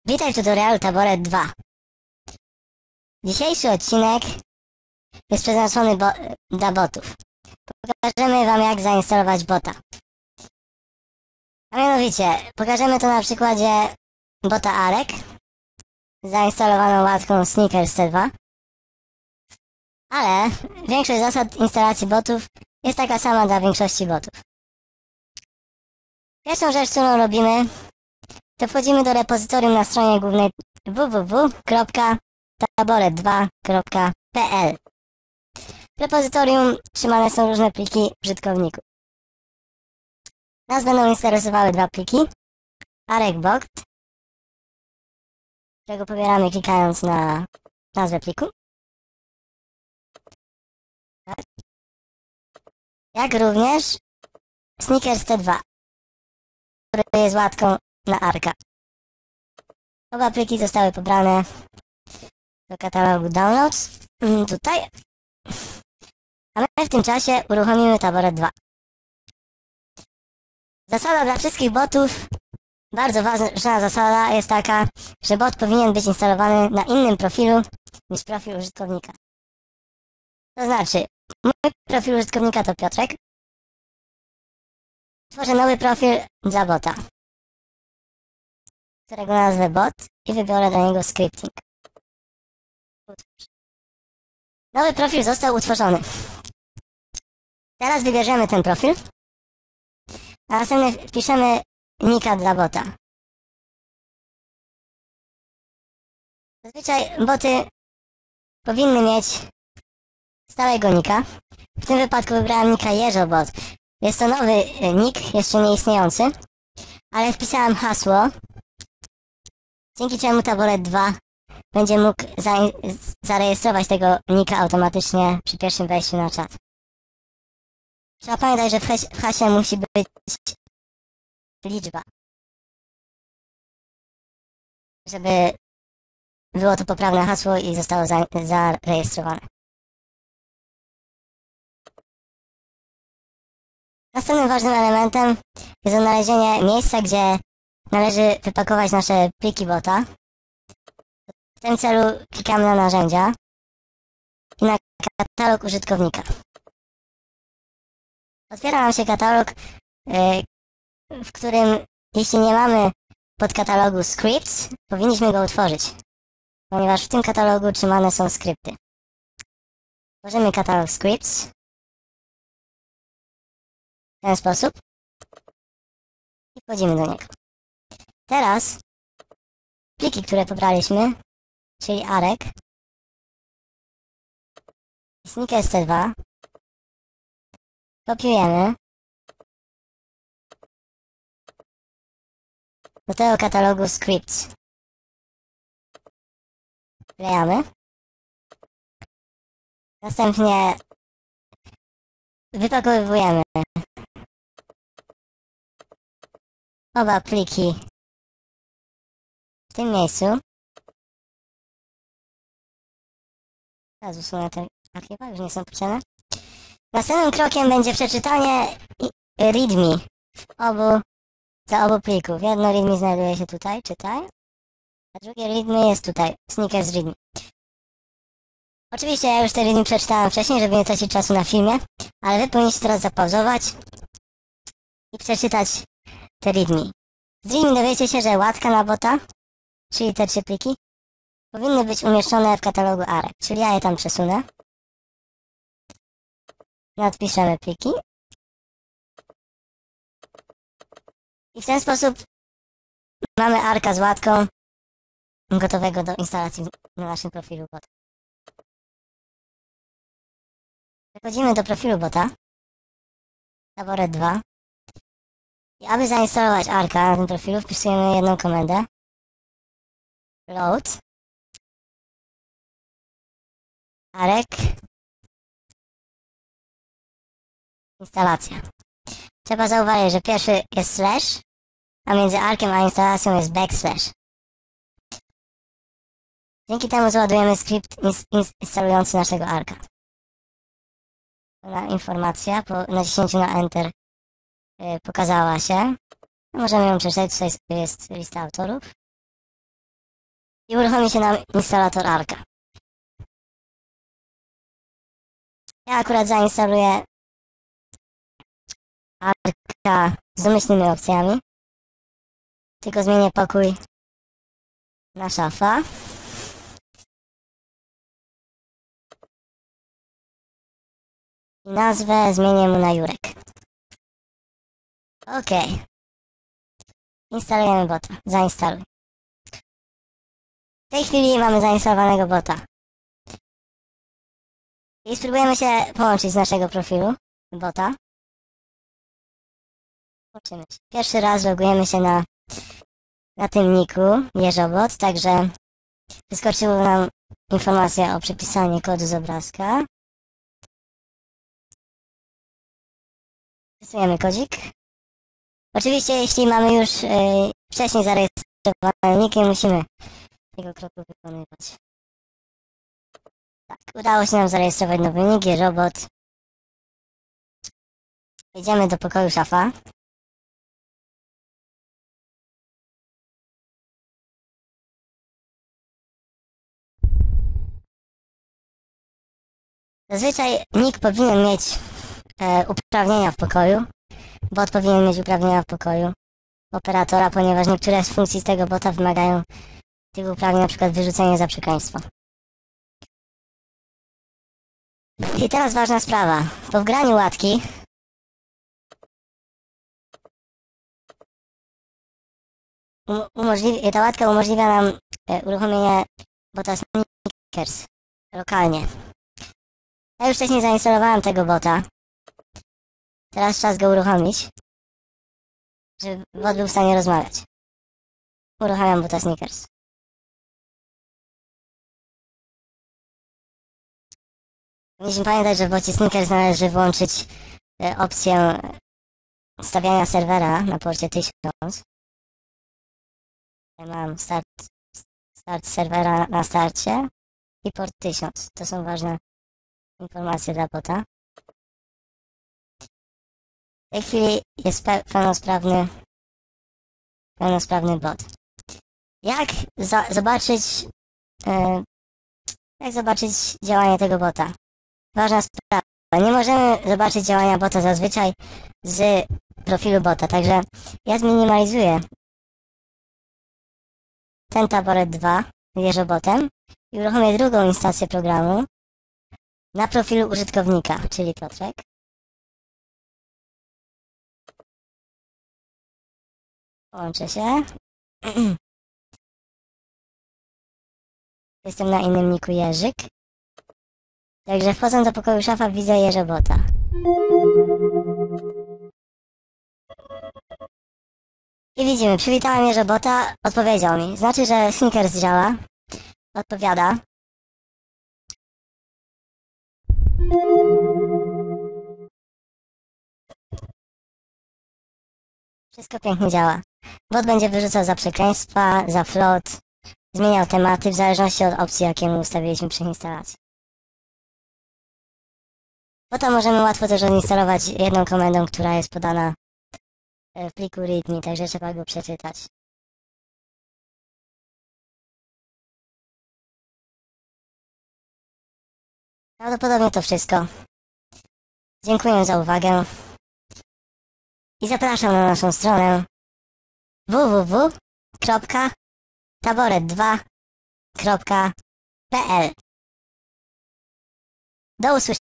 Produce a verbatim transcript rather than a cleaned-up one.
Witaj w tutorialu Taboret dwa. Dzisiejszy odcinek jest przeznaczony bo dla botów. Pokażemy wam, jak zainstalować bota. A mianowicie, pokażemy to na przykładzie bota Arek z zainstalowaną łatką Sneakers T dwa. Ale większość zasad instalacji botów jest taka sama dla większości botów. Pierwszą rzecz, którą robimy, to wchodzimy do repozytorium na stronie głównej w w w kropka taboret dwa kropka p l. W repozytorium trzymane są różne pliki użytkowników. Nas będą interesowały dwa pliki. ArekBot, którego pobieramy klikając na nazwę pliku. Jak również Sneakers T dwa, który jest łatką na Arka. Oba pliki zostały pobrane do katalogu Downloads, tutaj. A my w tym czasie uruchomimy Taboret dwa. Zasada dla wszystkich botów, bardzo ważna zasada jest taka, że bot powinien być instalowany na innym profilu niż profil użytkownika. To znaczy, mój profil użytkownika to Piotrek. Tworzę nowy profil dla bota, którego nazwę bot i wybiorę dla niego scripting. Nowy profil został utworzony. Teraz wybierzemy ten profil, a następnie wpiszemy nika dla bota. Zazwyczaj boty powinny mieć stałego nika. W tym wypadku wybrałem nika JeżoBot. Jest to nowy nick, jeszcze nie istniejący, ale wpisałem hasło, dzięki czemu Taboret dwa będzie mógł zarejestrować tego nika automatycznie przy pierwszym wejściu na czat. Trzeba pamiętać, że w, has w hasie musi być liczba, żeby było to poprawne hasło i zostało za zarejestrowane. Następnym ważnym elementem jest znalezienie miejsca, gdzie należy wypakować nasze pliki bota. W tym celu klikamy na narzędzia i na katalog użytkownika. Otwiera nam się katalog, w którym jeśli nie mamy podkatalogu Scripts, powinniśmy go utworzyć, ponieważ w tym katalogu trzymane są skrypty. Tworzymy katalog Scripts w ten sposób i wchodzimy do niego. Teraz pliki, które pobraliśmy, czyli Arek i Sneakers T dwa, kopiujemy do tego katalogu Scripts. Wklejamy. Następnie wypakowujemy oba pliki w tym miejscu. Teraz usunę te archiwa, już nie są potrzebne. Następnym krokiem będzie przeczytanie readme w obu, za obu plików. Jedno readme znajduje się tutaj, czytaj, a drugie readme jest tutaj, Sneakers readme. Oczywiście ja już te readme przeczytałem wcześniej, żeby nie tracić czasu na filmie, ale wy powinniście teraz zapauzować i przeczytać te readme. Z readme dowiecie się, że łatka na bota, czyli te trzy pliki, powinny być umieszczone w katalogu Arek, czyli ja je tam przesunę. Nadpiszemy pliki i w ten sposób mamy Arka z łatką gotowego do instalacji na naszym profilu bota. Przechodzimy do profilu bota, Taboret dwa, i aby zainstalować Arka na tym profilu, wpisujemy jedną komendę load Arek instalacja. Trzeba zauważyć, że pierwszy jest slash, a między Arkiem a instalacją jest backslash. Dzięki temu załadujemy skrypt instalujący naszego Arka. Ta informacja po naciśnięciu na Enter yy, pokazała się. Możemy ją przeczytać, tutaj jest lista autorów. i uruchomi się nam instalator Arka. Ja akurat zainstaluję Arka z domyślnymi opcjami. Tylko zmienię pokój na szafa. I nazwę zmienię mu na Jurek. OK. Instalujemy bota. Zainstaluj. W tej chwili mamy zainstalowanego bota. I spróbujemy się połączyć z naszego profilu bota. Łączymy się. Pierwszy raz logujemy się na, na tym niku Jeżobot, także wyskoczyła nam informacja o przepisaniu kodu z obrazka. Wpisujemy kodzik. Oczywiście jeśli mamy już yy, wcześniej zarejestrowany nick, nie musimy tego kroku wykonywać. Tak, udało się nam zarejestrować nowy nick, Jeżobot. Idziemy do pokoju szafa. Zazwyczaj nick powinien mieć e, uprawnienia w pokoju. Bot powinien mieć uprawnienia w pokoju operatora, ponieważ niektóre z funkcji z tego bota wymagają tych uprawnień, na przykład wyrzucenie za przekleństwo. I teraz ważna sprawa. Po wgraniu łatki um, umożliwi, ta łatka umożliwia nam e, uruchomienie bota Snickers lokalnie. Ja już wcześniej zainstalowałem tego bota. Teraz czas go uruchomić, żeby bot był w stanie rozmawiać. Uruchamiam bota Snickers. Powinniśmy pamiętać, że w bocie Snickers należy włączyć e, opcję stawiania serwera na porcie tysiąc. Ja mam start, start serwera na starcie i port tysiąc. To są ważne informacje dla bota. W tej chwili jest pe pełnosprawny, pełnosprawny bot. Jak za zobaczyć, e, jak zobaczyć działanie tego bota? Ważna sprawa. Nie możemy zobaczyć działania bota zazwyczaj z profilu bota, także ja zminimalizuję ten taboret dwa wieżobotem i uruchomię drugą instancję programu na profilu użytkownika, czyli Piotrek. Połączę się. Jestem na innym niku Jerzyk. Także wchodząc do pokoju szafa widzę Jeżobota. I widzimy, przywitałem Jeżobota, odpowiedział mi. Znaczy, że Snickers działa. Odpowiada. Wszystko pięknie działa. Bot będzie wyrzucał za przekleństwa, za float, zmieniał tematy w zależności od opcji, jakie mu ustawiliśmy przy instalacji. Potem możemy łatwo też odinstalować jedną komendą, która jest podana w pliku readme, także trzeba go przeczytać. Prawdopodobnie to wszystko. Dziękuję za uwagę i zapraszam na naszą stronę w w w kropka taboret dwa kropka p l. Do usłyszenia.